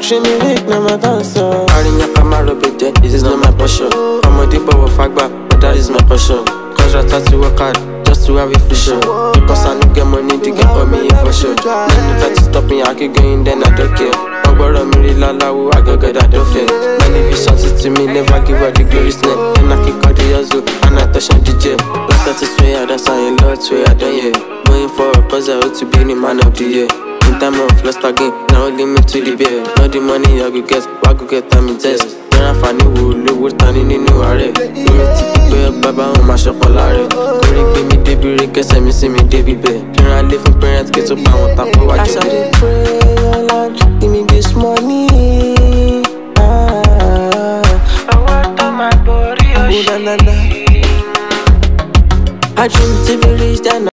Trimeric, now my dancer. Arinya Camaro, this is not my passion. I'm a deep of Fagba, but that is my passion. Cause I thought to work hard, just to have it for sure. Because I don't get money to get on me for sure. Don't try to stop me, I keep going, then I don't care. I go get that don't fear. Many visions to me, never give her the glorious name. And I kick out the yazoo, and I touch on the gym. Like that is where that's how you lot, where I done, yeah. Going for a cause I hope to be the man of the year. In time of lost again, now only me to the beer. Not the money I go get, I go get time in test. When I find the wood, look what turning in new array. You're a typical baba on my shop on Larry. Correct me, Debbie, Rick, me see me, Debbie Bay. Can I live from parents, get up, I want to go watch it. I said, pray, Lord, give me this money. I want on my body, oh, I dream to be rich, then